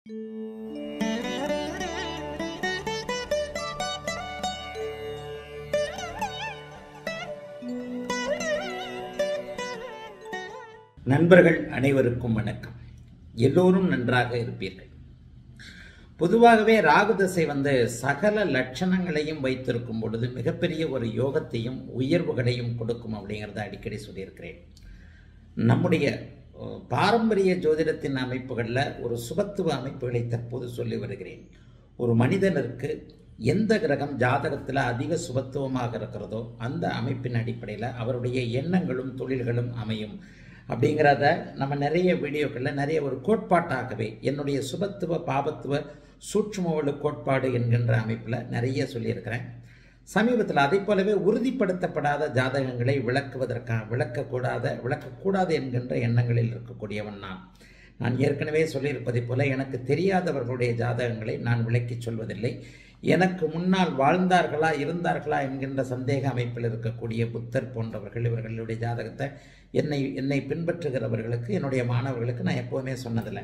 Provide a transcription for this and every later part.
நண்பர்கள் அனைவருக்கும் வணக்கம். எல்லோரும் நன்றாக இருப்பீர்கள். பொதுவாகவே ராகு திசை சகல லட்சணங்களையும் வைத்திருக்கும் பொழுது மிகப்பெரிய ஒரு யோகத்தையும் உயர்வுகளையும் கொடுக்கும் அப்படிங்கிறத அடிக்கடி சொல்லியிருக்கிறேன். நம்முடைய பாரம்பரிய ஜோதிடத்தின் அமைப்புகளில் ஒரு சுபத்துவ அமைப்புகளை தற்போது சொல்லி வருகிறேன். ஒரு மனிதனுக்கு எந்த கிரகம் ஜாதகத்தில் அதிக சுபத்துவமாக இருக்கிறதோ அந்த அமைப்பின் அடிப்படையில் அவருடைய எண்ணங்களும் தொழில்களும் அமையும் அப்படிங்கிறத நம்ம நிறைய வீடியோக்களில் நிறைய ஒரு கோட்பாட்டாகவே என்னுடைய சுபத்துவ பாபத்துவ சூட்சுமவளு கோட்பாடு என்கின்ற அமைப்பில் நிறைய சொல்லியிருக்கிறேன். சமீபத்தில் அதை போலவே உறுதிப்படுத்தப்படாத ஜாதகங்களை விளக்கக்கூடாது என்கின்ற எண்ணங்களில் இருக்கக்கூடியவன் நான் ஏற்கனவே சொல்லியிருப்பதை போல எனக்கு தெரியாதவர்களுடைய ஜாதகங்களை நான் விளக்கி சொல்வதில்லை. எனக்கு முன்னால் வாழ்ந்தார்களா இருந்தார்களா என்கின்ற சந்தேக அமைப்பில் இருக்கக்கூடிய புத்தர் போன்றவர்கள் இவர்களுடைய ஜாதகத்தை என்னை பின்பற்றுகிறவர்களுக்கு என்னுடைய மாணவர்களுக்கு நான் எப்போவுமே சொன்னதில்லை.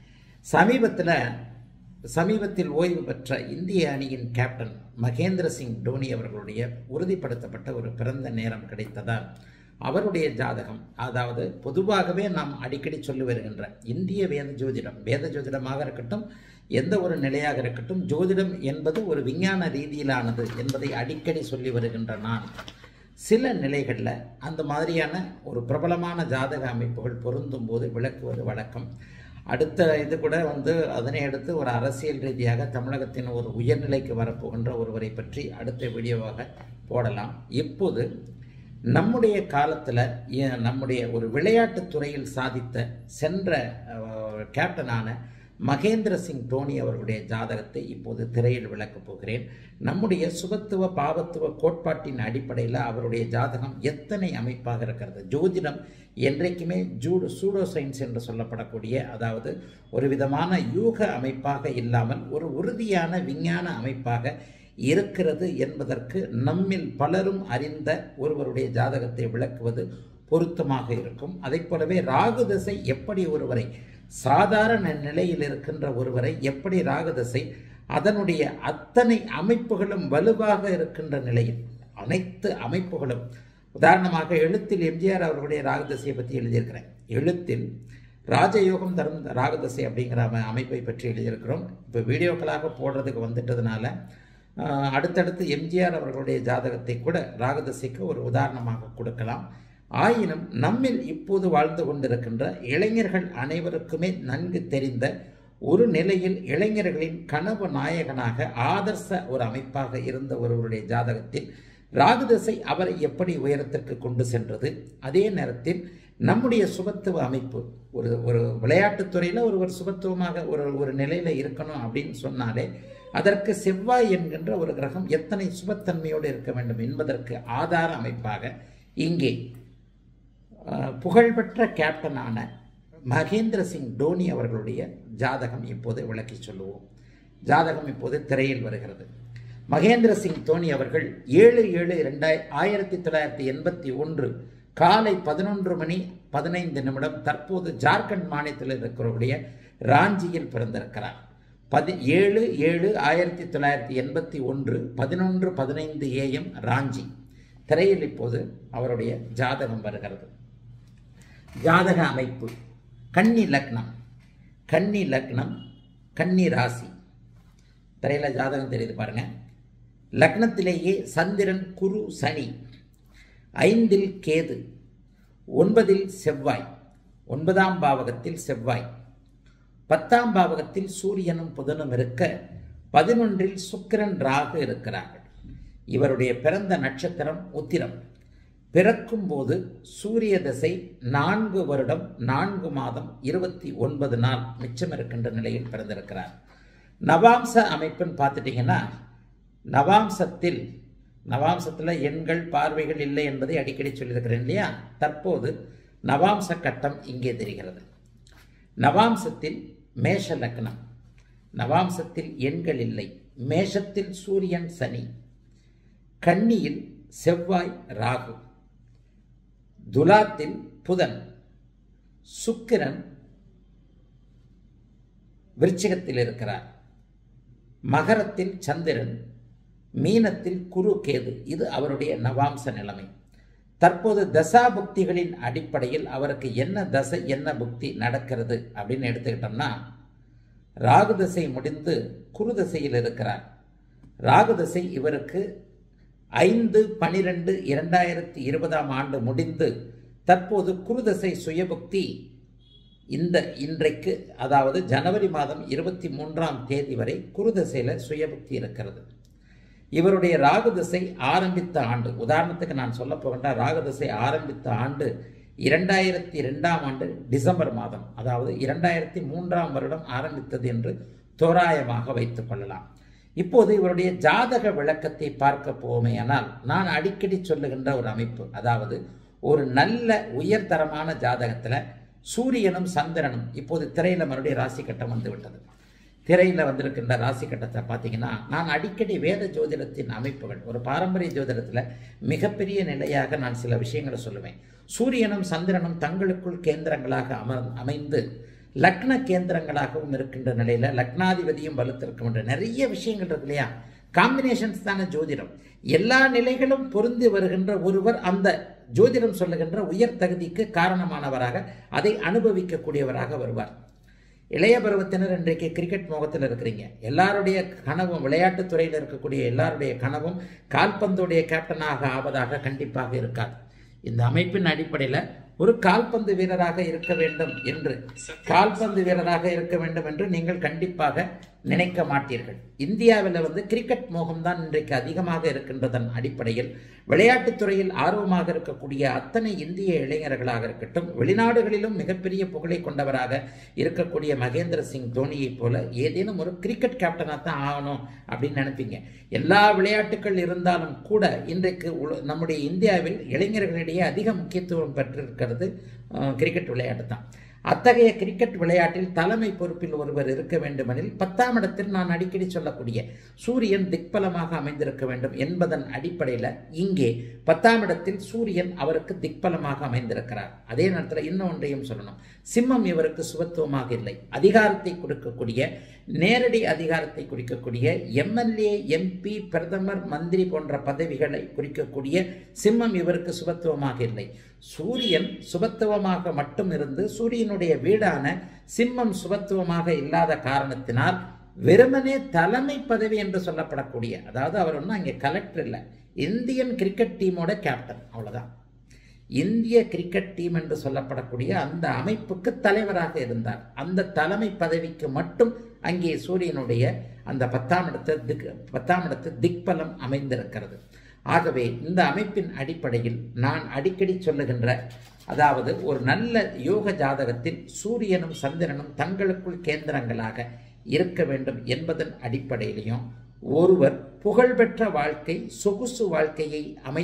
சமீபத்தில் ஓய்வு பெற்ற இந்திய அணியின் கேப்டன் மகேந்திர சிங் தோனி அவர்களுடைய உறுதிப்படுத்தப்பட்ட ஒரு பிறந்த நேரம் கிடைத்ததால் அவருடைய ஜாதகம், அதாவது பொதுவாகவே நாம் அடிக்கடி சொல்லி வருகின்ற இந்திய வேத ஜோதிடமாக இருக்கட்டும், எந்த ஒரு நிலையாக இருக்கட்டும், ஜோதிடம் என்பது ஒரு விஞ்ஞான ரீதியிலானது என்பதை அடிக்கடி சொல்லி வருகின்ற நான் சில நிலைகளில் அந்த மாதிரியான ஒரு பிரபலமான ஜாதக அமைப்புகள் பொருந்தும் போது விளக்குவது வழக்கம். அடுத்த இது கூட அதனை அடுத்து ஒரு அரசியல் ரீதியாக தமிழகத்தின் ஒரு உயர்நிலைக்கு வரப்போகின்ற ஒருவரை பற்றி அடுத்த வீடியோவாக போடலாம். இப்போது நம்முடைய காலத்தில் நம்முடைய ஒரு விளையாட்டுத் துறையில் சாதித்த சென்ற கேப்டனான மகேந்திர சிங் தோனி அவர்களுடைய ஜாதகத்தை இப்போது திரையில் விளக்கப் போகிறேன். நம்முடைய சுபத்துவ பாவத்துவ கோட்பாட்டின் அடிப்படையில் அவருடைய ஜாதகம் எத்தனை அமைப்பாக இருக்கிறது. ஜோதிடம் என்றைக்குமே சூடோ சயின்ஸ் என்று சொல்லப்படக்கூடிய, அதாவது ஒரு விதமான யூக அமைப்பாக இல்லாமல் ஒரு உறுதியான விஞ்ஞான அமைப்பாக இருக்கிறது என்பதற்கு நம்மில் பலரும் அறிந்த ஒருவருடைய ஜாதகத்தை விளக்குவது பொருத்தமாக இருக்கும். அதை போலவே ராகு திசை எப்படி ஒருவரை, சாதாரண நிலையில் இருக்கின்ற ஒருவரை எப்படி ராகு திசை அதனுடைய அத்தனை அமைப்புகளும் வலுவாக இருக்கின்ற நிலையில் அனைத்து அமைப்புகளும், உதாரணமாக எழுத்தில் எம்ஜிஆர் அவர்களுடைய ராகு திசையை பற்றி எழுதியிருக்கிறேன். எழுத்தில் ராஜயோகம் தரும் ராகு திசை அப்படிங்கிற அமைப்பை பற்றி எழுதியிருக்கிறோம். இப்போ வீடியோக்களாக போடுறதுக்கு வந்துட்டதுனால அடுத்தடுத்து எம்ஜிஆர் அவர்களுடைய ஜாதகத்தை கூட ராகு திசைக்கு ஒரு உதாரணமாக கொடுக்கலாம். ஆயினும் நம்மில் இப்போது வாழ்ந்து கொண்டிருக்கின்ற இளைஞர்கள் அனைவருக்குமே நன்கு தெரிந்த ஒரு நிலையில் இளைஞர்களின் கனவு நாயகனாக ஆதர்ச ஒரு அமைப்பாக இருந்த ஒருவருடைய ஜாதகத்தில் ராகு திசை அவரை எப்படி உயரத்திற்கு கொண்டு சென்றது. அதே நேரத்தில் நம்முடைய சுபத்துவ அமைப்பு, ஒரு விளையாட்டுத்துறையில் ஒருவர் சுபத்துவமாக ஒரு நிலையில் இருக்கணும் அப்படின்னு சொன்னாலே அதற்கு செவ்வாய் என்கின்ற ஒரு கிரகம் எத்தனை சுபத்தன்மையோடு இருக்க வேண்டும் என்பதற்கு ஆதார அமைப்பாக இங்கே புகழ்பெற்ற கேப்டனான மகேந்திர சிங் தோனி அவர்களுடைய ஜாதகம் இப்போது விளக்கி சொல்லுவோம். ஜாதகம் இப்போது திரையில் வருகிறது. மகேந்திர சிங் தோனி அவர்கள் 7/7/1981 காலை 11:15 தற்போது ஜார்க்கண்ட் மாநிலத்தில் இருக்கிறவருடைய ராஞ்சியில் பிறந்திருக்கிறார். 7/7/1981 11:15 AM ராஞ்சி. திரையில் இப்போது அவருடைய ஜாதகம் வருகிறது. ஜாதக அமைப்பு கன்னி லக்னம் கன்னி ராசி. திரையில் ஜாதகம் தெரியுது பாருங்க. லக்னத்திலேயே சந்திரன், குரு, சனி, 5இல் கேது, 9இல் செவ்வாய், 9ஆம் பாவகத்தில் செவ்வாய், 10ஆம் பாவகத்தில் சூரியனும் புதனும் இருக்க 11இல் சுக்கிரன், ராகு இருக்கிறார்கள். இவருடைய பிறந்த நட்சத்திரம் உத்திரம். பிறக்கும் போது சூரிய திசை 4 வருடம் 4 மாதம் 29 நாள் மிச்சம் இருக்கின்ற நிலையில் பிறந்திருக்கிறார். நவாம்ச அமைப்புன்னு பார்த்துட்டீங்கன்னா நவாம்சத்தில் எண்கள் பார்வைகள் இல்லை என்பதை அடிக்கடி சொல்லியிருக்கிறேன் இல்லையா. தற்போது நவாம்ச கட்டம் இங்கே தெரிகிறது. நவாம்சத்தில் மேஷ லக்னம், நவாம்சத்தில் எண்கள் இல்லை. மேஷத்தில் சூரியன், சனி, கன்னியில் செவ்வாய், ராகு, துலாத்தில் புதன், சுக்கிரன், விருச்சிகத்தில் இருக்கிறார், மகரத்தில் சந்திரன், மீனத்தில் குரு கேது. இது அவருடைய நவாம்ச நிலைமை. தற்போது தசா புக்திகளின் அடிப்படையில் அவருக்கு என்ன தசை என்ன புக்தி நடக்கிறது அப்படின்னு எடுத்துக்கிட்டோம்னா, ராகு தசை முடிந்து குரு தசையில் இருக்கிறார். ராகு தசை இவருக்கு 5/12/2020 முடிந்து தற்போது குரு தசை சுயபுக்தி இன்றைக்கு, அதாவது ஜனவரி மாதம் 23 வரை குரு தசையில் சுயபுக்தி இருக்கிறது. இவருடைய ராகு திசை ஆரம்பித்த ஆண்டு, உதாரணத்துக்கு நான் சொல்ல போகின்ற ராகு திசை ஆரம்பித்த ஆண்டு 2002 டிசம்பர் மாதம், அதாவது 2003 வருடம் ஆரம்பித்தது என்று தோராயமாக வைத்துக் கொள்ளலாம். இப்போது இவருடைய ஜாதக விளக்கத்தை பார்க்க போவோமேயானால், நான் அடிக்கடி சொல்லுகின்ற ஒரு அமைப்பு, அதாவது ஒரு நல்ல உயர்தரமான ஜாதகத்தில் சூரியனும் சந்திரனும், இப்போது திரையில மறுபடியும் ராசி கட்டம் வந்து விட்டது. திரையில் வந்திருக்கின்ற ராசி கட்டத்தை பார்த்தீங்கன்னா, நான் அடிக்கடி வேத ஜோதிடத்தின் அமைப்புகள், ஒரு பாரம்பரிய ஜோதிடத்தில் மிகப்பெரிய நிலையாக நான் சில விஷயங்களை சொல்லுவேன். சூரியனும் சந்திரனும் தங்களுக்குள் கேந்திரங்களாக அமைந்து லக்ன கேந்திரங்களாகவும் இருக்கின்ற நிலையில் லக்னாதிபதியும் வலுத்திருக்கின்ற நிறைய விஷயங்கள் இருக்கு இல்லையா? காம்பினேஷன்ஸ் தானே ஜோதிடம். எல்லா நிலைகளும் பொருந்தி வருகின்ற ஒருவர் அந்த ஜோதிடம் சொல்லுகின்ற உயர் தகுதிக்கு காரணமானவராக, அதை அனுபவிக்கக்கூடியவராக வருவார். இளைய பருவத்தினர் இன்றைக்கு கிரிக்கெட் மோகத்தில் இருக்கிறீங்க. எல்லாருடைய கனவும், விளையாட்டுத் துறையில் இருக்கக்கூடிய எல்லாருடைய கனவும் கால்பந்துடைய கேப்டனாக ஆவதாக கண்டிப்பாக இருக்காது. இந்த அமைப்பின் அடிப்படையில் ஒரு கால்பந்து வீரராக இருக்க வேண்டும் என்று நீங்கள் கண்டிப்பாக நினைக்க மாட்டீர்கள். இந்தியாவில் கிரிக்கெட் மோகம் தான் இன்றைக்கு அதிகமாக இருக்கின்றதன் அடிப்படையில் விளையாட்டுத் துறையில் ஆர்வமாக இருக்கக்கூடிய அத்தனை இந்திய இளைஞர்களாக இருக்கட்டும், வெளிநாடுகளிலும் மிகப்பெரிய புகழை கொண்டவராக இருக்கக்கூடிய மகேந்திர சிங் தோனியை போல ஏதேனும் ஒரு கிரிக்கெட் கேப்டனாக தான் ஆகணும் அப்படின்னு நினைப்பீங்க. எல்லா விளையாட்டுகள் இருந்தாலும் கூட இன்றைக்கு நம்முடைய இந்தியாவில் இளைஞர்களிடையே அதிக முக்கியத்துவம் பெற்றிருக்கிறது கிரிக்கெட் விளையாட்டு தான். அத்தகைய கிரிக்கெட் விளையாட்டில் தலைமை பொறுப்பில் ஒருவர் இருக்க வேண்டுமெனில் 10ஆம் இடத்தில் நான் அடிக்கடி சொல்லக்கூடிய சூரியன் திக்பலமாக அமைந்திருக்க வேண்டும் என்பதன் அடிப்படையில் இங்கே 10ஆம் இடத்தில் சூரியன் அவருக்கு திக்பலமாக அமைந்திருக்கிறார். அதே நேரத்தில் இன்னொன்றையும் சொல்லணும், சிம்மம் இவருக்கு சுபத்துவமாக இல்லை. அதிகாரத்தை கொடுக்கக்கூடிய, நேரடி அதிகாரத்தை குறிக்கக்கூடிய, எம்எல்ஏ, எம்பி, பிரதமர், மந்திரி போன்ற பதவிகளை குறிக்கக்கூடிய சிம்மம் இவருக்கு சுபத்துவமாக இல்லை. சூரியன் சுபத்துவமாக மட்டும் இருந்து சூரியனுடைய வீடான சிம்மம் சுபத்துவமாக இல்லாத காரணத்தினால் வெறுமனே தலைமை பதவி என்று சொல்லப்படக்கூடிய, அதாவது அவர் ஒன்றும் அங்கே கலெக்டர் இல்லை, இந்தியன் கிரிக்கெட் டீமோட கேப்டன், அவ்வளவுதான். இந்திய கிரிக்கெட் டீம் என்று சொல்லப்படக்கூடிய அந்த அமைப்புக்கு தலைவராக இருந்தார். அந்த தலைமை பதவிக்கு மட்டும் அங்கே சூரியனுடைய அந்த 10ஆம் இடத்து திக்பலம் அமைந்திருக்கிறது. ஆகவே இந்த அமைப்பின் அடிப்படையில் நான் அடிக்கடி சொல்லுகின்ற, அதாவது ஒரு நல்ல யோக ஜாதகத்தில் சூரியனும் சந்திரனும் தங்களுக்குள் கேந்திரங்களாக இருக்க வேண்டும் என்பதன் அடிப்படையிலையும் ஒருவர் புகழ்பெற்ற வாழ்க்கை, சொகுசு வாழ்க்கையை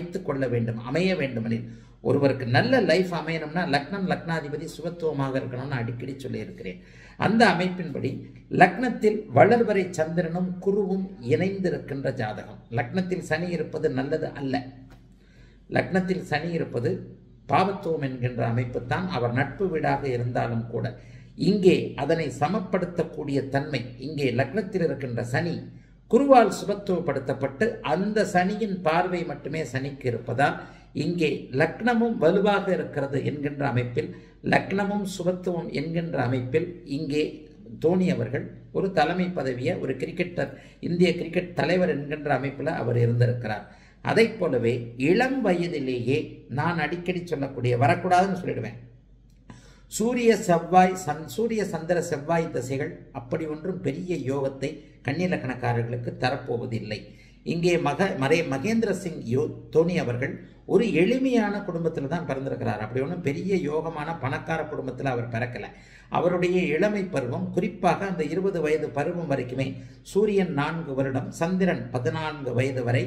அமைய வேண்டுமெனில், ஒருவருக்கு நல்ல லைஃப் அமையணும்னா லக்னம், லக்னாதிபதி சுபத்துவமாக இருக்கணும்னு அடிக்கடி சொல்லியிருக்கிறேன். அந்த அமைப்பின்படி லக்னத்தில் வளர்வரை சந்திரனும் குருவும் இணைந்திருக்கின்ற ஜாதகம். லக்னத்தில் சனி இருப்பது நல்லது அல்ல. லக்னத்தில் சனி இருப்பது பாவத்துவம் என்கின்ற அமைப்பு தான். அவர் நட்பு வீடாக இருந்தாலும் கூட இங்கே அதனை சமப்படுத்தக்கூடிய தன்மை, இங்கே லக்னத்தில் இருக்கின்ற சனி குருவால் சுபத்துவப்படுத்தப்பட்டு அந்த சனியின் பார்வை மட்டுமே சனிக்கு இருப்பதால் இங்கே லக்னமும் வலுவாக இருக்கிறது என்கின்ற அமைப்பில், லக்னமும் சுபத்துவம் என்கின்ற அமைப்பில் இங்கே தோனி அவர்கள் ஒரு தலைமை பதவியை, ஒரு கிரிக்கெட்டர், இந்திய கிரிக்கெட் தலைவர் என்கின்ற அமைப்பில் அவர் இருந்திருக்கிறார். அதை போலவே இளம் வயதிலேயே நான் அடிக்கடி சொல்லக்கூடிய, வரக்கூடாதுன்னு சொல்லிடுவேன், சூரிய சந்திர செவ்வாய் தசைகள் அப்படி ஒன்றும் பெரிய யோகத்தை கன்னிலக்கணக்காரர்களுக்கு தரப்போவதில்லை. இங்கே மகேந்திர சிங் தோனி அவர்கள் ஒரு எளிமையான குடும்பத்தில் தான் பிறந்திருக்கிறார். அப்படி ஒன்றும் பெரிய யோகமான பணக்கார குடும்பத்தில் அவர் பிறக்கலை. அவருடைய இளமை பருவம், குறிப்பாக அந்த 20 வயது பருவம் வரைக்குமே, சூரியன் 4 வருடம், சந்திரன் 14 வயது வரை,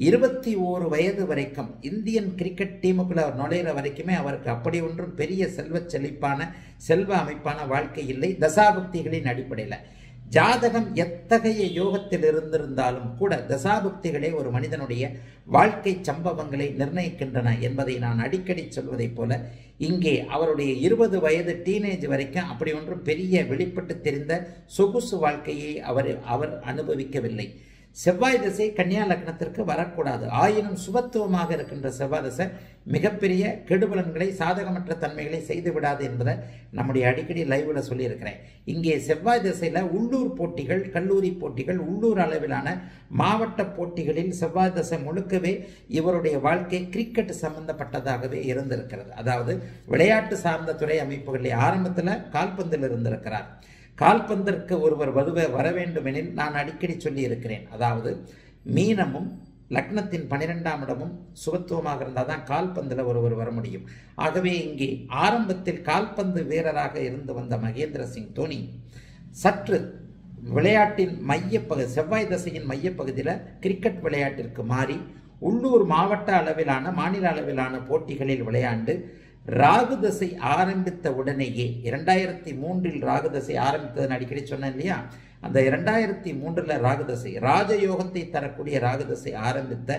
21 வயது வரைக்கும் இந்தியன் கிரிக்கெட் டீமுக்குள்ள அவர் நுழையிற வரைக்குமே அவருக்கு அப்படி ஒன்றும் பெரிய செல்வ அமைப்பான வாழ்க்கை இல்லை. தசாபக்திகளின் அடிப்படையில் ஜாதகம் எத்தகைய யோகத்தில் இருந்திருந்தாலும் கூட தசாபுக்திகளே ஒரு மனிதனுடைய வாழ்க்கை சம்பவங்களை நிர்ணயிக்கின்றன என்பதை நான் அடிக்கடி சொல்வதைப் போல இங்கே அவருடைய 20 வயது டீனேஜ் வரைக்கும் அப்படி ஒன்றும் பெரிய வெளிப்பட்டு தெரிந்த சொகுசு வாழ்க்கையை அவர் அனுபவிக்கவில்லை. செவ்வாய் திசை கன்னியா லக்னத்திற்கு வரக்கூடாது. ஆயினும் சுபத்துவமாக இருக்கின்ற செவ்வாய் திசை மிகப்பெரிய கெடுபலன்களை சாதகமற்ற தன்மைகளை செய்து விடாது என்பதை நம்முடைய அடிக்கடி லைவ்ல சொல்லியிருக்கிறேன். இங்கே செவ்வாய் திசையில உள்ளூர் போட்டிகள், கல்லூரி போட்டிகள், உள்ளூர் அளவிலான மாவட்ட போட்டிகளில் செவ்வாய் திசை முழுக்கவே இவருடைய வாழ்க்கை கிரிக்கெட் சம்பந்தப்பட்டதாகவே இருந்திருக்கிறது. அதாவது விளையாட்டு சார்ந்த துறை அமைப்புகளில் ஆரம்பத்தில் கால்பந்தில் இருந்திருக்கிறார். கால்பந்திற்கு ஒருவர் வர வேண்டுமெனில் நான் அடிக்கடி சொல்லி இருக்கிறேன். அதாவது மீனமும் லக்னத்தின் 12ஆம் இடமும் சுபத்துவமாக இருந்தால் தான் கால்பந்தில் ஒருவர் வர முடியும். ஆகவே இங்கே ஆரம்பத்தில் கால்பந்து வீரராக இருந்து வந்த மகேந்திர சிங் தோனி சற்று விளையாட்டின் மையப்பகுதி, செவ்வாய் தசையின் மையப்பகுதியில் கிரிக்கெட் விளையாட்டிற்கு மாறி உள்ளூர் மாவட்ட அளவிலான மாநில அளவிலான போட்டிகளில் விளையாண்டு ராகு தசை ஆரம்பித்த உடனேயே 2003 ராகு தசை ஆரம்பித்ததுன்னு அடிக்கடி சொன்னேன் இல்லையா, அந்த 2003 ராகு தசை ராஜயோகத்தை தரக்கூடிய ராகு தசை ஆரம்பித்த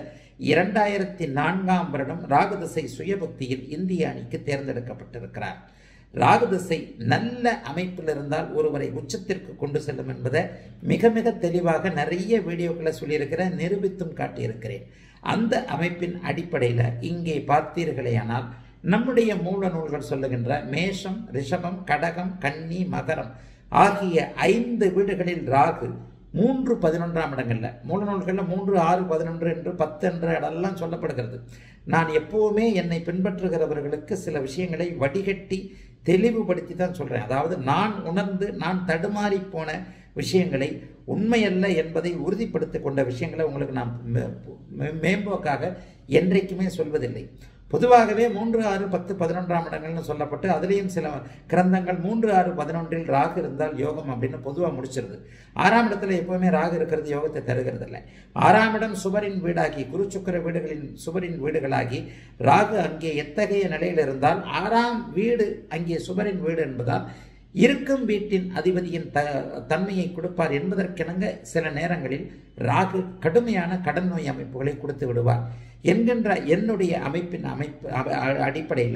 2004ஆம் வருடம் ராகு தசை சுயபக்தியில் இந்திய அணிக்கு தேர்ந்தெடுக்கப்பட்டிருக்கிறார். ராகு தசை நல்ல அமைப்பில் இருந்தால் ஒருவரை உச்சத்திற்கு கொண்டு செல்லும் என்பதை மிக மிக தெளிவாக நிறைய வீடியோக்களை சொல்லியிருக்கிறேன், நிரூபித்தும் காட்டியிருக்கிறேன். அந்த அமைப்பின் அடிப்படையில் இங்கே பார்த்தீர்களேயானால் நம்முடைய மூல நூல்கள் சொல்லுகின்ற மேஷம், ரிஷபம், கடகம், கன்னி, மகரம் ஆகிய 5 வீடுகளில் ராகு 3, 11ஆம் இடங்கள்ல மூல நூல்களில் 3, 6, 11 என்று 10 என்ற இடமெல்லாம் சொல்லப்படுகிறது. நான் எப்பவுமே என்னை பின்பற்றுகிறவர்களுக்கு சில விஷயங்களை வடிகட்டி தெளிவுபடுத்தி தான் சொல்றேன். அதாவது நான் உணர்ந்து நான் தடுமாறி போன விஷயங்களை உண்மையல்ல என்பதை உறுதிப்படுத்தி கொண்ட விஷயங்களை உங்களுக்கு நான் மேம்போக்காக என்றைக்குமே சொல்வதில்லை. பொதுவாகவே 3, 6, 10, 11ஆம் இடங்கள்னு சொல்லப்பட்டு அதுலேயும் சில கிரந்தங்கள் 3, 6, 11இல் ராகு இருந்தால் யோகம் அப்படின்னு பொதுவாக முடிச்சிருது. 6ஆம் இடத்துல எப்பவுமே ராகு இருக்கிறது யோகத்தை தருகிறது இல்லை. 6ஆம் இடம் சுபரின் வீடாகி, குரு சுக்கிர வீடுகளின் சுபரின் வீடுகளாகி ராகு அங்கே எத்தகைய நிலையில் இருந்தால் 6ஆம் வீடு அங்கே சுபரின் வீடு என்பதால் இருக்கும் வீட்டின் அதிபதியின் தன்மையை கொடுப்பார் என்பதற்கிணங்க சில நேரங்களில் ராகு கடுமையான கடன் நோய் அமைப்புகளை கொடுத்து விடுவார் என்கின்ற என்னுடைய அமைப்பின் அடிப்படையில்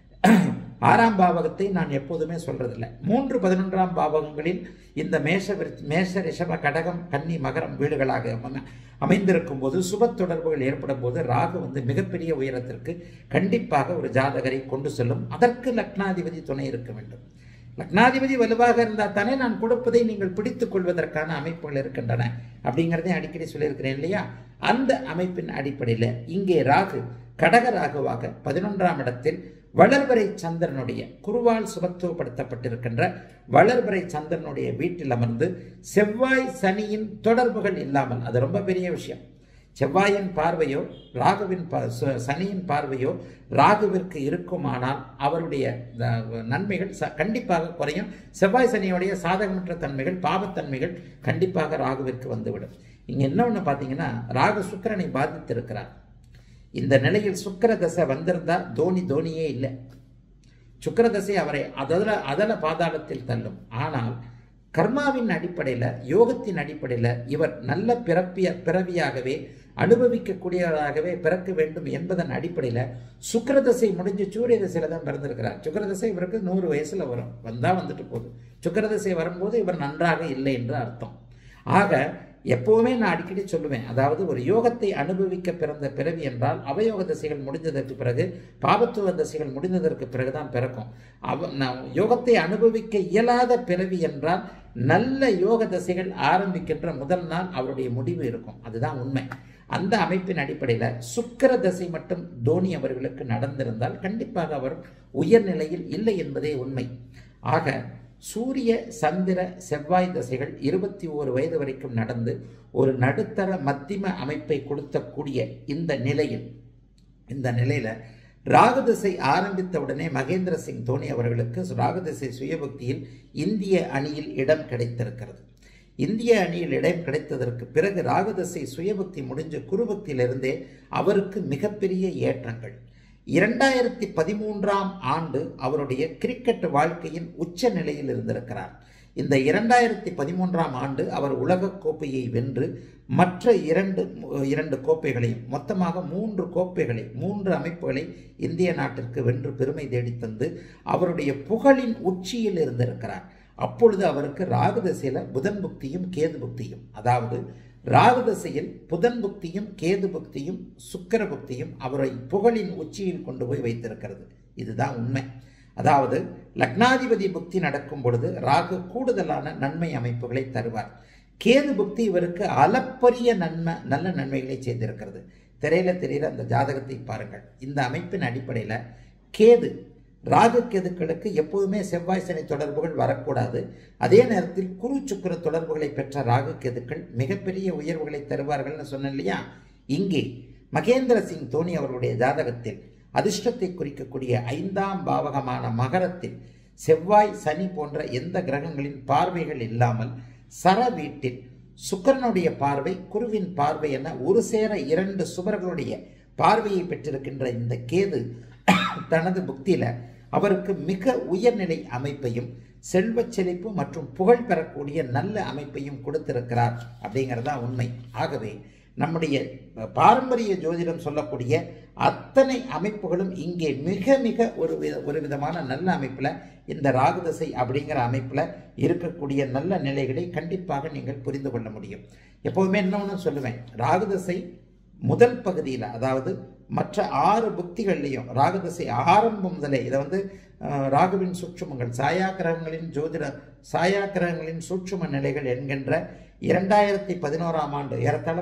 6ஆம் பாவகத்தை நான் எப்போதுமே சொல்றதில்லை. 3, 11ஆம் பாவகங்களில் இந்த மேஷ ரிஷப கடகம் கன்னி மகரம் வீடுகளாக அமைந்திருக்கும் போது சுப தொடர்புகள் ஏற்படும் போது ராகு மிகப்பெரிய உயரத்திற்கு கண்டிப்பாக ஒரு ஜாதகரை கொண்டு செல்லும். அதற்கு லக்னாதிபதி துணை இருக்க வேண்டும். லக்னாதிபதி வலுவாக இருந்தால் தானே நான் கொடுப்பதை நீங்கள் பிடித்துக் கொள்வதற்கான அமைப்புகள் இருக்கின்றன அப்படிங்கிறதையும் அடிக்கடி சொல்லியிருக்கிறேன் இல்லையா. அந்த அமைப்பின் அடிப்படையில் இங்கே ராகு கடக ராகுவாக 11ஆம் இடத்தில் வளர்வரை சந்திரனுடைய குருவால் சுபத்துவப்படுத்தப்பட்டிருக்கின்ற வளர்வரை சந்திரனுடைய வீட்டில் அமர்ந்து செவ்வாய் சனியின் தொடர்புகள் இல்லாமல், அது ரொம்ப பெரிய விஷயம். செவ்வாயின் பார்வையோ ராகுவின் சனியின் பார்வையோ ராகுவிற்கு இருக்குமானால் அவருடைய நன்மைகள் கண்டிப்பாக குறையும். செவ்வாய் சனியுடைய சாதகமற்ற தன்மைகள், பாவத்தன்மைகள் கண்டிப்பாக ராகுவிற்கு வந்துவிடும். இங்க என்ன ஒன்று பார்த்தீங்கன்னா, ராகு சுக்கிரனை பாதித்திருக்கிறார். இந்த நிலையில் சுக்கிர தசை வந்திருந்தா தோனியே இல்லை. சுக்கிர தசை அவரை அதல பாதாளத்தில் தள்ளும். ஆனால் கர்மாவின் அடிப்படையில், யோகத்தின் அடிப்படையில் இவர் நல்ல பிறவியாகவே அனுபவிக்கக்கூடியவராகவே பிறக்க வேண்டும் என்பதன் அடிப்படையில் சுக்கிரதசை முடிஞ்சு சூரிய தசையில தான் பிறந்திருக்கிறார். சுக்கிரதசை இவருக்கு 100 வயசுல வந்துட்டு போகுது. சுக்கிரதசை வரும்போது இவர் நன்றாக இல்லை என்று அர்த்தம். ஆக எப்பவுமே நான் அடிக்கடி சொல்லுவேன், அதாவது ஒரு யோகத்தை அனுபவிக்க பிறந்த பிறவி என்றால் அவயோக தசைகள் முடிந்ததற்கு பிறகு, பாபத்துவ தசைகள் முடிந்ததற்கு பிறகுதான் பிறக்கும். யோகத்தை அனுபவிக்க இயலாத பிறவி என்றால் நல்ல யோக தசைகள் ஆரம்பிக்கின்ற முதல் நாள் அவருடைய முடிவு இருக்கும். அதுதான் உண்மை. அந்த அமைப்பின் அடிப்படையில் சுக்கிர தசை மட்டும் தோனி அவர்களுக்கு நடந்திருந்தால் கண்டிப்பாக அவர் உயர்நிலையில் இல்லை என்பதே உண்மை. ஆக சூரிய சந்திர செவ்வாய் தசைகள் 21 வயது வரைக்கும் நடந்து ஒரு நடுத்தர மத்திம அமைப்பை கொடுத்தக்கூடிய இந்த நிலையில ராகு திசை ஆரம்பித்த உடனே மகேந்திர சிங் தோனி அவர்களுக்கு ராகு திசை சுயபக்தியில் இந்திய அணியில் இடம் கிடைத்திருக்கிறது. இந்திய அணியில் இடம் கிடைத்ததற்கு பிறகு ராகு திசை சுயபக்தி முடிஞ்சு குருபக்தியிலிருந்தே அவருக்கு மிகப்பெரிய ஏற்றங்கள். 2013ஆம் ஆண்டு அவருடைய கிரிக்கெட் வாழ்க்கையின் உச்ச நிலையில் இருந்திருக்கிறார். இந்த 2013ஆம் ஆண்டு அவர் உலகக் கோப்பையை வென்று மற்ற இரண்டு கோப்பைகளையும் மொத்தமாக 3 கோப்பைகளை 3 அமைப்புகளை இந்திய நாட்டிற்கு வென்று பெருமை தேடித்தந்து அவருடைய புகழின் உச்சியில் இருந்திருக்கிறார். அப்பொழுது அவருக்கு ராகு திசையில புதன் புக்தியும் கேது புக்தியும், அதாவது ராகு திசையில் புதன் புக்தியும் கேது புக்தியும் சுக்கிர புக்தியும் அவரை புகழின் உச்சியில் கொண்டு போய் வைத்திருக்கிறது. இதுதான் உண்மை. அதாவது லக்னாதிபதி புக்தி நடக்கும் பொழுது ராகு கூடுதலான நன்மை அமைப்புகளை தருவார். கேது புக்தி இவருக்கு அளப்பரிய நல்ல நன்மைகளை செய்திருக்கிறது. திரையில தெரிகிற அந்த ஜாதகத்தை பாருங்கள். இந்த அமைப்பின் அடிப்படையில் கேது ராகு கேதுக்களுக்கு எப்போதுமே செவ்வாய் சனி தொடர்புகள் வரக்கூடாது. அதே நேரத்தில் குரு சுக்கிர தொடர்புகளை பெற்ற ராகு கேதுக்கள் மிகப்பெரிய உயர்வுகளை தருவார்கள்னு சொன்னேன் இல்லையா? இங்கே மகேந்திர சிங் தோனி அவர்களுடைய ஜாதகத்தில் அதிர்ஷ்டத்தை குறிக்கக்கூடிய 5ஆம் பாவகமான மகரத்தில் செவ்வாய் சனி போன்ற எந்த கிரகங்களின் பார்வைகள் இல்லாமல் சர வீட்டில் சுக்கிரனுடைய பார்வை குருவின் பார்வை என ஒரு சேர 2 சுபர்களுடைய பார்வையை பெற்றிருக்கின்ற இந்த கேது தனது புக்தியில அவருக்கு மிக உயர்நிலை அமைப்பையும் செல்வ செழிப்பு மற்றும் புகழ் பெறக்கூடிய நல்ல அமைப்பையும் கொடுத்திருக்கிறார் அப்படிங்கிறதா உண்மை. ஆகவே நம்முடைய பாரம்பரிய ஜோதிடம் சொல்லக்கூடிய அத்தனை அமைப்புகளும் இங்கே மிக மிக ஒரு விதமான நல்ல அமைப்பில் இந்த ராகு திசை அப்படிங்கிற அமைப்பில் இருக்கக்கூடிய நல்ல நிலைகளை கண்டிப்பாக நீங்கள் புரிந்து கொள்ள முடியும். எப்போதுமே இன்னொன்று சொல்லுவேன், ராகு திசை முதல் பகுதியில், அதாவது மற்ற 6 புக்திகள்லையும் ராகு திசை ஆரம்பம் முதலே இதை ராகுவின் சூட்சுமங்கள் சாயா கிரகங்களின் சூட்சும நிலைகள் என்கின்ற 2011ஆம் ஆண்டு ஏறத்தாழ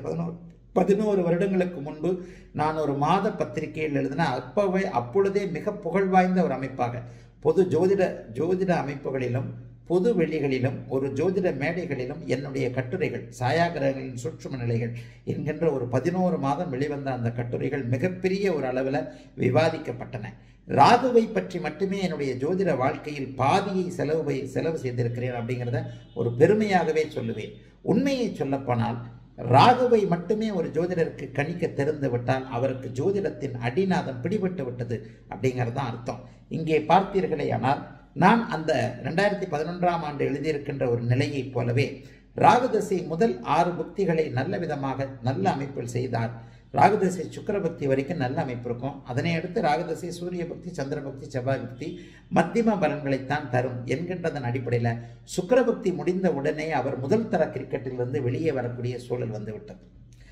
11 வருடங்களுக்கு முன்பு நான் ஒரு மாத பத்திரிகையில் எழுதின அப்பொழுதே மிக புகழ் வாய்ந்த ஒரு அமைப்பாக பொது ஜோதிட அமைப்புகளிலும் பொது வெளிகளிலும் ஒரு ஜோதிட மேடைகளிலும் என்னுடைய கட்டுரைகள் சாயா கிரகங்களின் சூட்சும நிலைகள் என்கின்ற ஒரு 11 மாதம் வெளிவந்த அந்த கட்டுரைகள் மிகப்பெரிய ஒரு அளவில் விவாதிக்கப்பட்டன. ராகுவை பற்றி மட்டுமே என்னுடைய ஜோதிட வாழ்க்கையில் பாதியை செலவு செய்திருக்கிறேன் அப்படிங்கிறத ஒரு பெருமையாகவே சொல்லுவேன். உண்மையை சொல்லப்போனால் ராகுவை மட்டுமே ஒரு ஜோதிடருக்கு கணிக்க தெரிந்து விட்டால் அவருக்கு ஜோதிடத்தின் அடிநாதம் பிடிபட்டு விட்டது அப்படிங்கிறது தான் அர்த்தம். இங்கே பார்த்தீர்களே ஆனால் நான் அந்த 2011ஆம் ஆண்டு எழுதியிருக்கின்ற ஒரு நிலையைப் போலவே ராகு திசை முதல் 6 புக்திகளை நல்ல விதமாக நல்ல அமைப்பில் செய்தார். ராகு திசை சுக்கிர பக்தி வரைக்கும் நல்ல அமைப்பு இருக்கும். அதனை அடுத்து ராகு திசை சூரிய பக்தி சந்திர பக்தி செவ்வாய் பக்தி மத்தியம பலன்களைத்தான் தரும் என்கின்றதன் அடிப்படையில் சுக்கிர பக்தி முடிந்த உடனே அவர் முதல் தர கிரிக்கெட்டிலிருந்து வெளியே வரக்கூடிய சூழல் வந்துவிட்டது.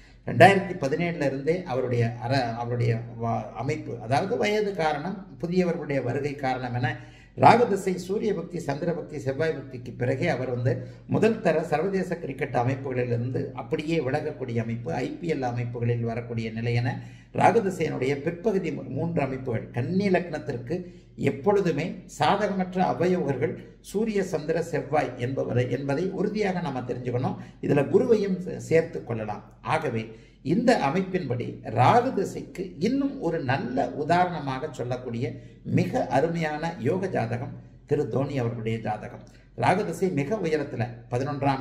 2017 இருந்தே அவருடைய அமைப்பு, அதாவது வயது காரணம் புதியவர்களுடைய வருகை காரணம் என ராகு திசை சூரிய பக்தி சந்திர பக்தி செவ்வாய் பக்திக்கு பிறகே அவர் முதல் தர சர்வதேச கிரிக்கெட் அமைப்புகளிலிருந்து அப்படியே விலகக்கூடிய அமைப்பு IPL அமைப்புகளில் வரக்கூடிய நிலை என ராகு திசையினுடைய பிற்பகுதி 3 அமைப்புகள் கன்னி லக்னத்திற்கு எப்பொழுதுமே சாதகமற்ற அவயோகர்கள் சூரிய சந்திர செவ்வாய் என்பதை உறுதியாக நாம் தெரிஞ்சுக்கணும். இதில் குருவையும் சேர்த்து கொள்ளலாம். ஆகவே இந்த அமைப்பின்படி ராகு திசைக்கு இன்னும் ஒரு நல்ல உதாரணமாக சொல்லக்கூடிய மிக அருமையான யோக ஜாதகம் திரு தோனி அவர்களுடைய ஜாதகம். ராகு திசை மிக உயரத்தில் 11ஆம்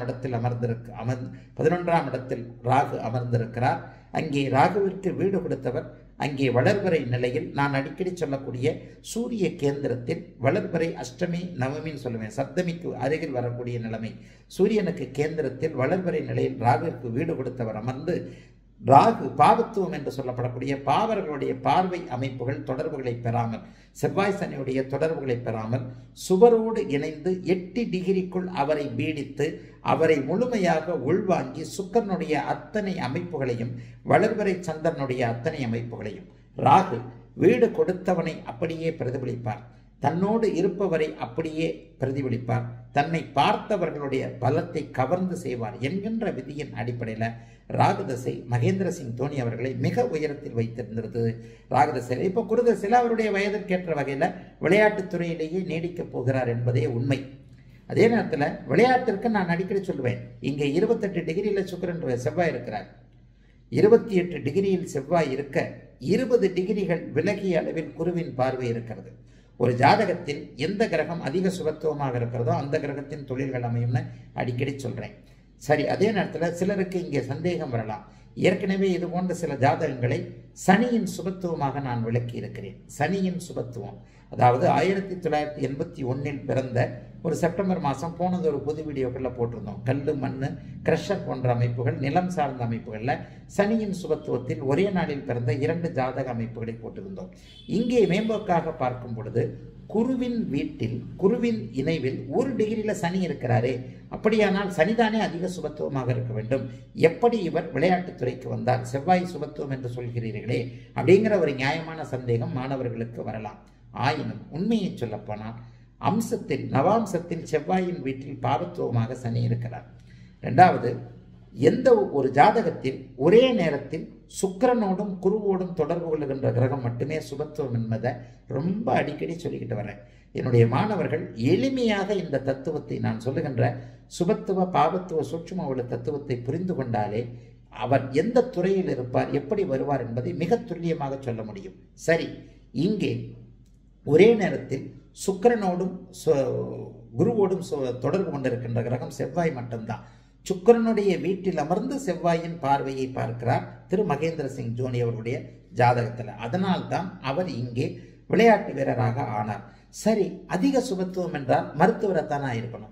இடத்தில் ராகு அமர்ந்திருக்கிறார். அங்கே ராகுவிற்கு வீடு கொடுத்தவர் அங்கே வளர்வரை நிலையில் நான் அடிக்கடி சொல்லக்கூடிய சூரிய கேந்திரத்தில் வளர்வரை அஷ்டமி நவமின்னு சொல்லுவேன், சப்தமிக்கு அருகில் வரக்கூடிய நிலைமை. சூரியனுக்கு கேந்திரத்தில் வளர்வரை நிலையில் ராகுவிற்கு வீடு கொடுத்தவர் அமர்ந்து ராகு பாவத்துவம் என்று சொல்லப்படக்கூடிய பாவர்களுடைய பார்வை அமைப்புகள் தொடர்புகளை பெறாமல் செவ்வாய் சனியுடைய தொடர்புகளை பெறாமல் சுவரோடு இணைந்து 8 டிகிரிக்குள் அவரை பீடித்து அவரை முழுமையாக உள்வாங்கி சுக்கிரனுடைய அத்தனை அமைப்புகளையும் வளர்வரை சந்திரனுடைய அத்தனை அமைப்புகளையும் ராகு வீடு கொடுத்தவனை அப்படியே பிரதிபலிப்பார், தன்னோடு இருப்பவரை அப்படியே பிரதிபலிப்பார், தன்னை பார்த்தவர்களுடைய பலத்தை கவர்ந்து செய்வார் என்கின்ற விதியின் அடிப்படையில் ராகு திசை மகேந்திர சிங் தோனி அவர்களை மிக உயரத்தில் வைத்திருந்திருந்தது. ராகு திசையில் இப்போ குரு திசையில் அவருடைய வயதிற்கேற்ற வகையில் விளையாட்டுத் துறையிலேயே நீடிக்கப் போகிறார் என்பதே உண்மை. அதே நேரத்தில் விளையாட்டிற்கு நான் அடிக்கடி சொல்லுவேன், இங்கே 28 டிகிரியில் சுக்கிரன் செவ்வாய் இருக்கிறார், 28 டிகிரியில் செவ்வாய் இருக்க 20 டிகிரிகள் விலகிய அளவில் குருவின் பார்வை இருக்கிறது. ஒரு ஜாதகத்தில் எந்த கிரகம் அதிக சுபத்துவமாக இருக்கிறதோ அந்த கிரகத்தின் தொழில்கள் அமையும்னு அடிக்கடி சொல்கிறேன். சரி, அதே நேரத்தில் சிலருக்கு இங்கே சந்தேகம் வரலாம், ஏற்கனவே இது போன்ற சில ஜாதகங்களை சனியின் சுபத்துவமாக நான் விளக்கி இருக்கிறேன். சனியின் சுபத்துவம் அதாவது 1981 பிறந்த ஒரு செப்டம்பர் மாதம் போனது ஒரு புது வீடியோக்களில் போட்டிருந்தோம். கல், மண், கிரஷர் போன்ற அமைப்புகள், நிலம் சார்ந்த அமைப்புகளில் சனியின் சுபத்துவத்தில் ஒரே நாளில் பிறந்த 2 ஜாதக அமைப்புகளை போட்டிருந்தோம். இங்கே மேம்போக்காக பார்க்கும் பொழுது குருவின் வீட்டில், குருவின் இணைவில் 1 டிகிரியில் சனி இருக்கிறாரே, அப்படியானால் சனிதானே அதிக சுபத்துவமாக இருக்க வேண்டும். எப்படி இவர் விளையாட்டுத்துறைக்கு வந்தார்? செவ்வாய் சுபத்துவம் என்று சொல்கிறீர்களே அப்படிங்கிற ஒரு நியாயமான சந்தேகம் மாணவர்களுக்கு வரலாம். ஆயினும் உண்மையை சொல்லப்போனால் அம்சத்தில், நவாம்சத்தில் செவ்வாயின் வீட்டில் பாவத்துவமாக சனி இருக்கிறார். இரண்டாவது, எந்த ஒரு ஜாதகத்தில் ஒரே நேரத்தில் சுக்கிரனோடும் குருவோடும் தொடர்பு கொள்ளுகின்ற கிரகம் மட்டுமே சுபத்துவம் என்பதை ரொம்ப அடிக்கடி சொல்லிக்கிட்டு வரேன். என்னுடைய மாணவர்கள் எளிமையாக இந்த தத்துவத்தை, நான் சொல்லுகின்ற சுபத்துவ பாவத்துவ சூட்சும ஒளி தத்துவத்தை புரிந்து கொண்டாலே அவர் எந்த துறையில் இருப்பார், எப்படி வருவார் என்பதை மிக துல்லியமாக சொல்ல முடியும். சரி, இங்கே ஒரே நேரத்தில் சுக்கிரனோடும் குருவோடும் தொடர்பு கொண்டிருக்கின்ற கிரகம் செவ்வாய் மட்டும்தான். சுக்கிரனுடைய வீட்டில் அமர்ந்து செவ்வாயின் பார்வையை பார்க்கிறார் திரு மகேந்திர சிங் தோனி அவருடைய ஜாதகத்தில். அதனால்தான் அவர் இங்கே விளையாட்டு வீரராக ஆனார். சரி, அதிக சுபத்துவம் என்றால் மருத்துவரைத்தானே இருக்கணும்.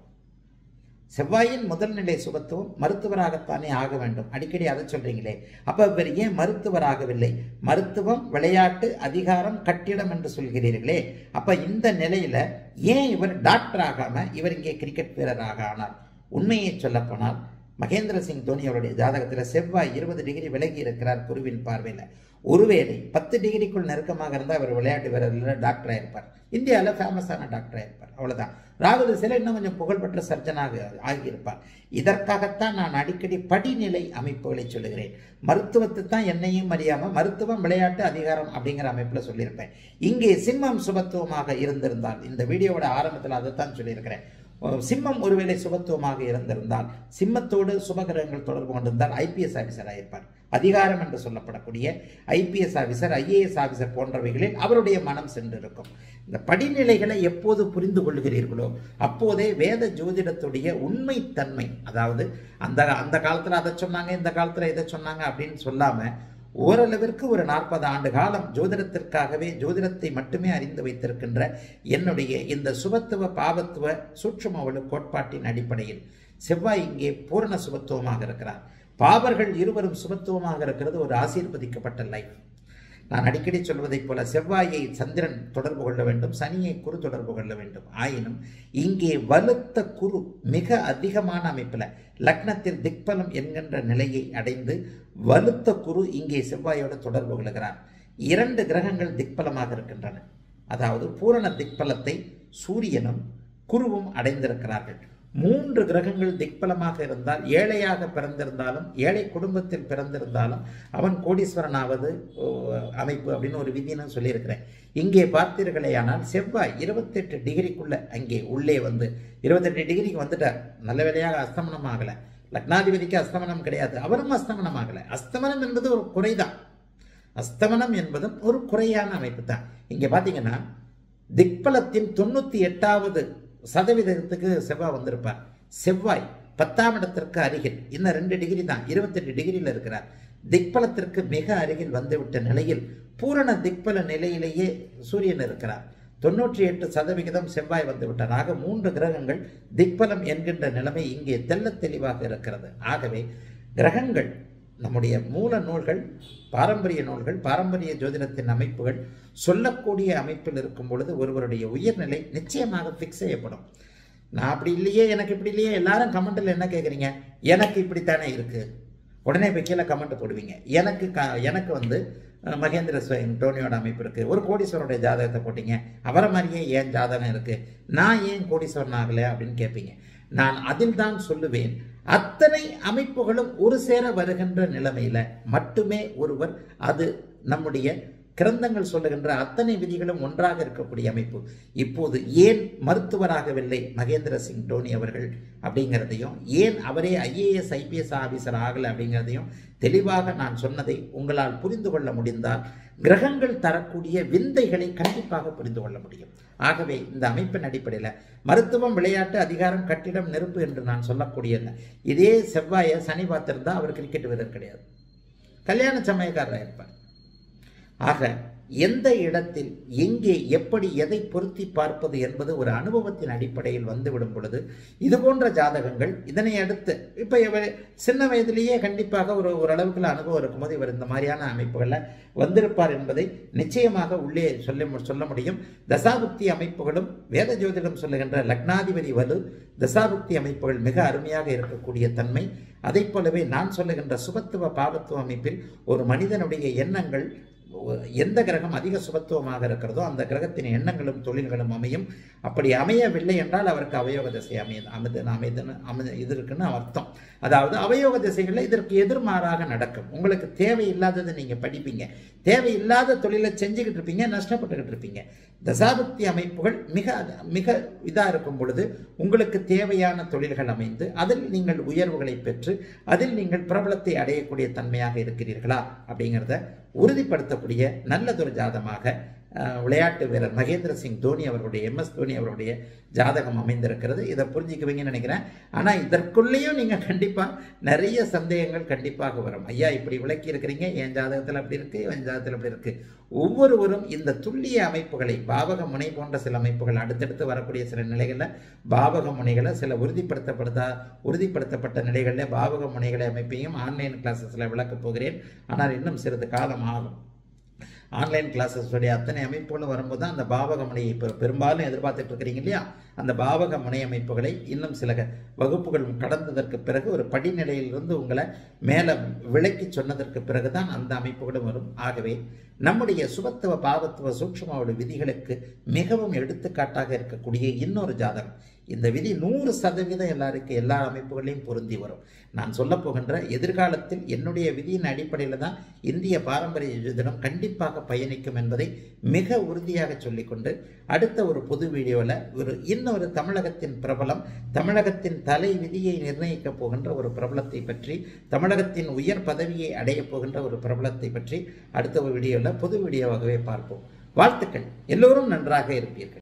செவ்வாயின் முதல் நிலை சுபத்துவம் மருத்துவராகத்தானே ஆக வேண்டும். அடிக்கடி அதை சொல்றீங்களே, அப்ப இவர் ஏன் மருத்துவராகவில்லை? மருத்துவம், விளையாட்டு, அதிகாரம், கட்டிடம் என்று சொல்கிறீர்களே, அப்ப இந்த நிலையில ஏன் இவர் டாக்டர் ஆகாம இவர் இங்கே கிரிக்கெட் வீரராக ஆனார்? உண்மையை சொல்லப்போனால் மகேந்திர சிங் தோனி அவருடைய ஜாதகத்தில் செவ்வாய் 20 டிகிரி விலகி இருக்கிறார் குருவின் பார்வையில். ஒருவேளை 10 டிகிரிக்குள் நெருக்கமாக இருந்தால் அவர் விளையாட்டு வீரர்கள் டாக்டராக இருப்பார், இந்தியாவில் ஃபேமஸான டாக்டராக இருப்பார், அவ்வளோதான். ராகு திசையில் இன்னும் கொஞ்சம் புகழ்பெற்ற சர்ஜனாக ஆகியிருப்பார். இதற்காகத்தான் நான் அடிக்கடி படிநிலை அமைப்புகளை சொல்லுகிறேன். மருத்துவத்தை தான் என்னையும் அறியாமல் மருத்துவம், விளையாட்டு, அதிகாரம் அப்படிங்கிற அமைப்பில் சொல்லியிருப்பேன். இங்கே சிம்மம் சுபத்துவமாக இருந்திருந்தால், இந்த வீடியோவோட ஆரம்பத்தில் அதைத்தான் சொல்லியிருக்கிறேன், சிம்மம் ஒருவேளை சுபத்துவமாக இருந்திருந்தால், சிம்மத்தோடு சுபகிரகங்கள் தொடர்பு கொண்டிருந்தால் ஐபிஎஸ் ஆஃபீஸராக இருப்பார். அதிகாரம் என்று சொல்லப்படக்கூடிய ஐபிஎஸ் ஆஃபீஸர், ஐஏஎஸ் ஆஃபீஸர் போன்றவைகளில் அவருடைய மனம் சென்றிருக்கும். இந்த படிநிலைகளை எப்போது புரிந்து கொள்கிறீர்களோ அப்போதே வேத ஜோதிடத்துடைய உண்மைத்தன்மை, அதாவது அந்த காலத்தில் அதை சொன்னாங்க, இந்த காலத்தில் இதை சொன்னாங்க அப்படின்னு சொல்லாம ஓரளவிற்கு ஒரு 40 ஆண்டு காலம் ஜோதிடத்திற்காகவே, ஜோதிடத்தை மட்டுமே அறிந்து வைத்திருக்கின்ற என்னுடைய இந்த சுபத்துவ பாவத்துவ சூட்சும ஒளி கோட்பாட்டின் அடிப்படையில் செவ்வாய் இங்கே பூரண சுபத்துவமாக இருக்கிறார். பாவர்கள் இருவரும் சுபத்துவமாக இருக்கிறது ஒரு ஆசீர்வதிக்கப்பட்ட லைஃப். நான் அடிக்கடி சொல்வதைப் போல செவ்வாயை சந்திரன் தொடர்பு கொள்ள வேண்டும், சனியை குரு தொடர்பு கொள்ள வேண்டும். ஆயினும் இங்கே வலுத்த குரு மிக அதிகமான அமைப்பில் லக்னத்தில் திக்பலம் என்கின்ற நிலையை அடைந்து வலுத்த குரு இங்கே செவ்வாயோடு தொடர்பு கொள்கிறார். 2 கிரகங்கள் திக்பலமாக இருக்கின்றன. அதாவது பூரண திக்பலத்தை சூரியனும் குருவும் அடைந்திருக்கிறார்கள். 3 கிரகங்கள் திக்பலமாக இருந்தால், ஏழையாக பிறந்திருந்தாலும், ஏழை குடும்பத்தில் பிறந்திருந்தாலும் அவன் கோடீஸ்வரனாவது அமைப்பு அப்படின்னு ஒரு விதின்னு சொல்லியிருக்கிறேன். இங்கே பார்த்தீர்களேயானால் செவ்வாய் 28 டிகிரிக்குள்ள அங்கே உள்ளே வந்து 28 டிகிரிக்கு வந்துட்டார். நல்ல வேளையாக அஸ்தமனம் ஆகலை. லக்னாதிபதிக்கு அஸ்தமனம் கிடையாது, அவரும் அஸ்தமனம் ஆகலை. அஸ்தமனம் என்பது ஒரு குறைதான், அஸ்தமனம் என்பதும் ஒரு குறையான அமைப்பு தான். இங்கே பார்த்தீங்கன்னா திக்பலத்தின் 98வது சதவீதத்துக்கு செவ்வாய் வந்திருப்பார். செவ்வாய் 10ஆம் இடத்திற்கு அருகில், இன்னும் 2 டிகிரி தான், 28 டிகிரியில் இருக்கிறார். திக்பலத்திற்கு மிக அருகில் வந்துவிட்ட நிலையில் பூரண திக்பல நிலையிலேயே சூரியன் இருக்கிறார். 98% செவ்வாய் வந்துவிட்டார். ஆக 3 கிரகங்கள் திக்பலம் என்கின்ற நிலைமை இங்கே தெல்ல தெளிவாக இருக்கிறது. ஆகவே கிரகங்கள் நம்முடைய மூல நூல்கள், பாரம்பரிய நூல்கள், பாரம்பரிய ஜோதிடத்தின் அமைப்புகள் சொல்லக்கூடிய அமைப்பில் இருக்கும் பொழுது ஒருவருடைய உயர்நிலை நிச்சயமாக ஃபிக்ஸ் செய்யப்படும். நான் அப்படி இல்லையே, எனக்கு இப்படி இல்லையே, எல்லாரும் கமெண்ட்டில் என்ன கேட்குறீங்க? எனக்கு இப்படித்தானே இருக்குது, உடனே போய் கீழே கமெண்ட் போடுவீங்க. எனக்கு வந்து மகேந்திர சிங் தோனியோட அமைப்பு இருக்குது, ஒரு கோடீஸ்வரனுடைய ஜாதகத்தை போட்டிங்க, அவரை மாதிரியே ஏன் ஜாதகம் இருக்குது, நான் ஏன் கோடீஸ்வரன் ஆகலை அப்படின்னு கேட்பீங்க. நான் அதில் தான் சொல்லுவேன், அத்தனை அமைப்புகளும் ஒரு சேர வருகின்ற நிலைமையில மட்டுமே ஒருவர், அது நம்முடைய கிரந்தங்கள் சொல்லுகின்ற அத்தனை விதிகளும் ஒன்றாக இருக்கக்கூடிய அமைப்பு. இப்போது ஏன் மருத்துவராகவில்லை மகேந்திர சிங் தோனி அவர்கள் அப்படிங்கிறதையும், ஏன் அவரே ஐஏஎஸ் ஐபிஎஸ் ஆஃபீஸர் ஆகலை அப்படிங்கிறதையும் தெளிவாக நான் சொன்னதை உங்களால் புரிந்து கொள்ள முடிந்தால் கிரகங்கள் தரக்கூடிய விந்தைகளை கண்டிப்பாக புரிந்து கொள்ள முடியும். ஆகவே இந்த அமைப்பின் அடிப்படையில் மருத்துவம், விளையாட்டு, அதிகாரம், கட்டிடம், நெருப்பு என்று நான் சொல்லக்கூடிய இதே செவ்வாயை சனி பார்த்திருந்தால் அவர் கிரிக்கெட் வீரர் கிடையாது. கல்யாண சமயக்காரராக இருப்பார். ஆக எந்த இடத்தில் எங்கே எப்படி எதை பொருத்தி பார்ப்பது என்பது ஒரு அனுபவத்தின் அடிப்படையில் வந்துவிடும் பொழுது இது போன்ற ஜாதகங்கள், இதனை அடுத்து இப்போ இவர் சின்ன வயதிலேயே கண்டிப்பாக ஓரளவுக்குள்ள அனுபவம் இருக்கும்போது இவர் இந்த மாதிரியான அமைப்புகளில் வந்திருப்பார் என்பதை நிச்சயமாக உள்ளே சொல்ல முடியும். தசாபுக்தி அமைப்புகளும் வேத ஜோதிடம் சொல்லுகின்ற லக்னாதிபதி வலு தசாபுக்தி அமைப்புகள் மிக அருமையாக இருக்கக்கூடிய தன்மை. அதை போலவே நான் சொல்லுகின்ற சுபத்துவ பாவத்துவ அமைப்பில் ஒரு மனிதனுடைய எண்ணங்கள் எந்த கிரகம் அதிக சுபத்துவமாக இருக்கிறதோ அந்த கிரகத்தின் எண்ணங்களும் தொழில்களும் அமையும். அப்படி அமையவில்லை என்றால் அவருக்கு அவயோக திசை இது இருக்குன்னு அர்த்தம். அதாவது அவயோக திசைகளில் இதற்கு எதிர்மாறாக நடக்கும். உங்களுக்கு தேவையில்லாததை நீங்கள் படிப்பீங்க, தேவையில்லாத தொழிலை செஞ்சுக்கிட்டு இருப்பீங்க, நஷ்டப்பட்டுக்கிட்டு இருப்பீங்க. தசாபக்தி அமைப்புகள் மிக மிக இதாக இருக்கும் பொழுது உங்களுக்கு தேவையான தொழில்கள் அமைந்து அதில் நீங்கள் உயர்வுகளை பெற்று அதில் நீங்கள் பிரபலத்தை அடையக்கூடிய தன்மையாக இருக்கிறீர்களா அப்படிங்கிறத உறுதிப்படுத்தக்கூடிய நல்லதொரு ஜாதகமாக விளையாட்டு வீரர் மகேந்திர சிங் தோனி அவர்களுடைய MS தோனி அவருடைய ஜாதகம் அமைந்திருக்கிறது. இதை புரிஞ்சுக்குவீங்கன்னு நினைக்கிறேன். ஆனால் இதற்குள்ளேயும் நீங்கள் கண்டிப்பாக நிறைய சந்தேகங்கள் கண்டிப்பாக வரும். ஐயா இப்படி விளக்கி இருக்கிறீங்க, என் ஜாதகத்தில் அப்படி இருக்குது, என் ஜாதகத்தில் அப்படி இருக்குது. ஒவ்வொருவரும் இந்த துல்லிய அமைப்புகளை பாவக முனை போன்ற சில அமைப்புகள் அடுத்தடுத்து வரக்கூடிய சில நிலைகளில் பாவக முனைகளை சில உறுதிப்படுத்தப்பட்ட நிலைகளில் பாவக முனைகளை அமைப்பையும் ஆன்லைன் கிளாஸஸில் விளக்கப் போகிறேன். ஆனால் இன்னும் சிறிது காலம் ஆகும். ஆன்லைன் கிளாஸஸுடைய அத்தனை அமைப்புகளும் வரும்போது தான் அந்த பாவக முனையை இப்போ பெரும்பாலும் எதிர்பார்த்துட்டு இருக்கிறீங்க இல்லையா, அந்த பாவக முனை அமைப்புகளை இன்னும் சில வகுப்புகள் கடந்ததற்கு பிறகு ஒரு படிநிலையிலிருந்து உங்களை மேலே விளக்கி சொன்னதற்கு பிறகுதான் அந்த அமைப்புகளும் வரும். ஆகவே நம்முடைய சுபத்துவ பாவத்துவ சூட்சுமோட விதிகளுக்கு மிகவும் எடுத்துக்காட்டாக இருக்கக்கூடிய இன்னொரு ஜாதகம். இந்த விதி 100% எல்லாருக்கும் எல்லா அமைப்புகளையும் பொருந்தி வரும். நான் சொல்ல போகின்ற எதிர்காலத்தில் என்னுடைய விதியின் அடிப்படையில் தான் இந்திய பாரம்பரிய ஜோதிடம் கண்டிப்பாக பயணிக்கும் என்பதை மிக உறுதியாக சொல்லிக்கொண்டு அடுத்த ஒரு பொது வீடியோவில் இன்னொரு தமிழகத்தின் பிரபலம், தமிழகத்தின் தலை விதியை நிர்ணயிக்க போகின்ற ஒரு பிரபலத்தை பற்றி, தமிழகத்தின் உயர் பதவியை அடைய போகின்ற ஒரு பிரபலத்தை பற்றி அடுத்த ஒரு வீடியோவில் பொது வீடியோவாகவே பார்ப்போம். வாழ்த்துக்கள். எல்லோரும் நன்றாக இருப்பீர்கள்.